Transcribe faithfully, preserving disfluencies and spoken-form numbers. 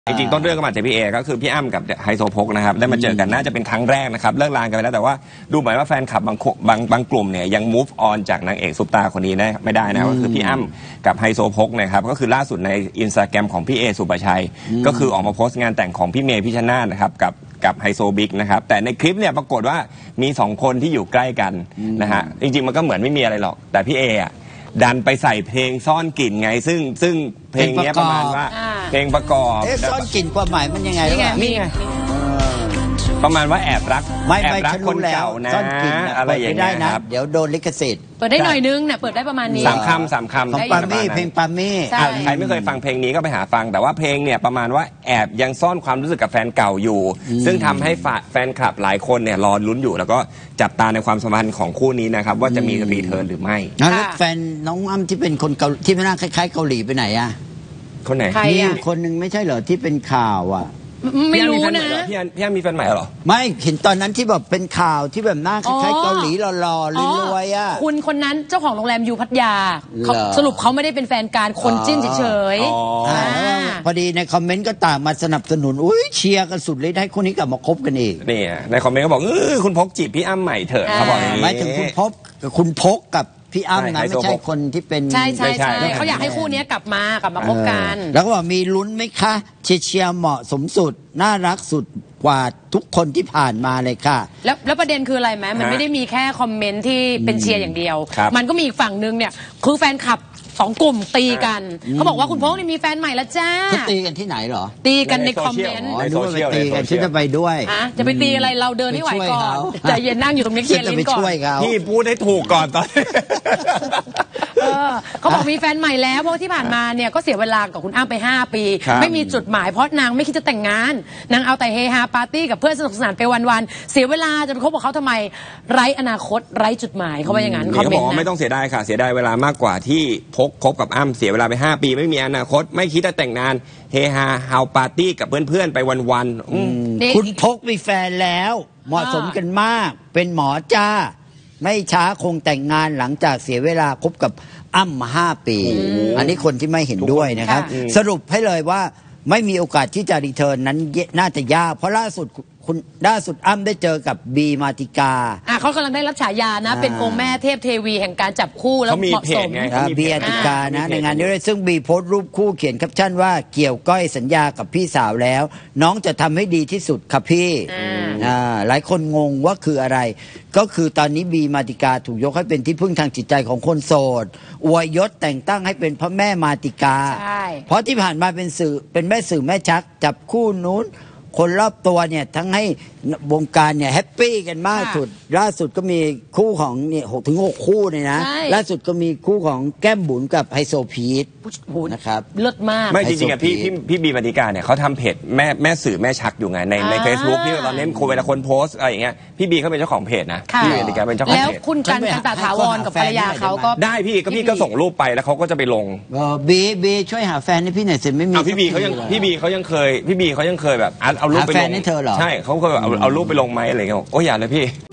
จริงๆต้นเรื่องก็มาจากพี่เอก็คือพี่อ้ำกับไฮโซโพกนะครับได้มาเจอกันน่าจะเป็นครั้งแรกนะครับเลิกลากันไปแล้วแต่ว่าดูเหมือนว่าแฟนคลับบางบางบางกลุ่มเนี่ยยัง move on จากนางเอกซุปตาคนนี้ได้ไม่ได้นะก็คือพี่อ้ำกับไฮโซโพกนะครับก็คือล่าสุดในอินสตาแกรมของพี่เอสุปชัยก็คือออกมาโพสต์งานแต่งของพี่เมย์พิชชนาธิ์นะครับกับกับไฮโซบิ๊กนะครับแต่ในคลิปเนี่ยปรากฏว่ามีสองคนที่อยู่ใกล้กันนะฮะจริงๆมันก็เหมือนไม่มีอะไรหรอกแต่พี่เออะดันไปใส่เพลงซ่อนกลิ่นไงซึ่งซึ่งเพลงนี้ประมาณว่าเพลงประกอบซ่อนกลิ่นความหมายมันยังไงนี่ไงประมาณว่าแอบรักแอบรักคนเก่านะอะไรอย่างเงี้ยครับเดี๋ยวโดนลิขสิทธิ์เปิดได้หน่อยนึงเนี่ยเปิดได้ประมาณนี้สามคำสามคำของปามี่เพลงปามี่ใครไม่เคยฟังเพลงนี้ก็ไปหาฟังแต่ว่าเพลงเนี่ยประมาณว่าแอบยังซ่อนความรู้สึกกับแฟนเก่าอยู่ซึ่งทำให้แฟนคลับหลายคนเนี่ยรอลุ้นอยู่แล้วก็จับตาในความสัมพันธ์ของคู่นี้นะครับว่าจะมีรีเทิร์นหรือไม่แล้วแฟนน้องอ้ำที่เป็นคนเกาที่ไม่น่าคล้ายๆเกาหลีไปไหนอะคนไหนมีคนหนึ่งไม่ใช่เหรอที่เป็นข่าวอ่ะไม่รู้นะพี่อันพี่อันมีแฟนใหม่เหรอไม่เห็นตอนนั้นที่แบบเป็นข่าวที่แบบหน้าคล้ายๆเกาหลีหล่อๆรวยๆอ่ะคุณคนนั้นเจ้าของโรงแรมยูพัทยาสรุปเขาไม่ได้เป็นแฟนการคนจิ้นเฉยๆพอดีในคอมเมนต์ก็ต่างมาสนับสนุนอุ้ยเชียร์กันสุดเลยให้คนนี้กลับมาคบกันอีกนี่ในคอมเมนต์ก็บอกเออคุณพกจีบพี่อ้ำใหม่เถอะเขาบอกอย่างนี้หมายถึงคุณพกกับคุณพกกับพี่อ้ำนะไม่ใช่คนที่เป็นใช่ใช่ใช่เขาอยากให้คู่นี้กลับมากลับมาพบกันแล้วก็บอกมีลุ้นไหมคะเชียร์เชียร์เหมาะสมสุดน่ารักสุดกว่าทุกคนที่ผ่านมาเลยค่ะแล้วแล้วประเด็นคืออะไรไหมมันไม่ได้มีแค่คอมเมนต์ที่เป็นเชียร์อย่างเดียวมันก็มีอีกฝั่งนึงเนี่ยคือแฟนคลับสองกลุ่มตีกันเขาบอกว่าคุณพงษ์นี่มีแฟนใหม่แล้วจ้าเขาตีกันที่ไหนเหรอตีกันในคอมเมนต์ในโซเชียลตีกันที่จะไปด้วยจะไปตีอะไรเราเดินให้ไหวก่อนใจเย็นนั่งอยู่ตรงนี้เคลียร์ลิ้นก่อนพี่พูดให้ถูกก่อนตอนเขาบอกมีแฟนใหม่แล้วเพราะที่ผ่านมาเนี่ยก็เสียเวลากับคุณอ้ำไปห้าปีไม่มีจุดหมายเพราะนางไม่คิดจะแต่งงานนางเอาแต่เฮฮาปาร์ตี้กับเพื่อนสนุกสนานไปวันๆเสียเวลาจะไปคบกับเขาทำไมไร้อนาคตไร้จุดหมายเขาว่าอย่างนั้นคอมเมนต์นะไม่ต้องเสียดายค่ะเสียดายเวลามากกว่าที่พกคบกับอ้ำเสียเวลาไปห้าปีไม่มีอนาคตไม่คิดจะแต่งงานเฮฮาเฮาปาร์ตี้กับเพื่อนๆไปวันๆคุณพกมีแฟนแล้วเหมาะสมกันมากเป็นหมอจ้าไม่ช้าคงแต่งงานหลังจากเสียเวลาคบกับอ้ำมาห้าปีอันนี้คนที่ไม่เห็นด้วยนะครับสรุปให้เลยว่าไม่มีโอกาสที่จะรีเทิร์นนั้นน่าจะยากเพราะล่าสุดคุณล่าสุดอ้ำได้เจอกับบีมาติกาอ่ะเขากำลังได้รับฉายานะเป็นองค์แม่เทพเทวีแห่งการจับคู่แล้วเหมาะสมบีมาติกานะในงานนี้ด้วยซึ่งบีโพสต์รูปคู่เขียนแคปชั่นว่าเกี่ยวก้อยสัญญากับพี่สาวแล้วน้องจะทำให้ดีที่สุดครับพี่อ่าหลายคนงงว่าคืออะไรก็คือตอนนี้บีมาติกาถูกยกให้เป็นที่พึ่งทางจิตใจของคนโสดอวยยศแต่งตั้งให้เป็นพระแม่มาติกาเพราะที่ผ่านมาเป็นสื่อเป็นแม่สื่อแม่ชักจับคู่นู้นคนรอบตัวเนี่ยทั้งให้วงการเนี่ยแฮปปี้กันมากสุดล่าสุดก็มีคู่ของเนี่ยหกถึงหกคู่เลยนะล่าสุดก็มีคู่ของแก้มบุ๋นกับไฮโซพีทนะครับเลิศมากไม่จริงๆอ่ะพี่พี่พี่บีมาติกาเนี่ยเขาทำเพจแม่แม่สื่อแม่ชักอยู่ไงในในเฟซบุ๊กที่ตอนนี้คนเวลาคนโพสอะไรอย่างเงี้ยพี่บีเขาเป็นเจ้าของเพจนะพี่บีมาติกาเป็นเจ้าของเพจแล้วคุณกันกันตาถาวรกับภรรยาเขาก็ได้พี่ก็พี่ก็ส่งรูปไปแล้วเขาก็จะไปลงบีบีช่วยหาแฟนให้พี่หน่อยสิไม่มีพี่บีเขายังพี่บีเขายังเคยพี่บีเขายังเคยแบบเอารูปไปลงใช่เขาเคยเอาเอารูปไปลงไหมอะไรเงี้ยโอ้ยอย่าเลยพี่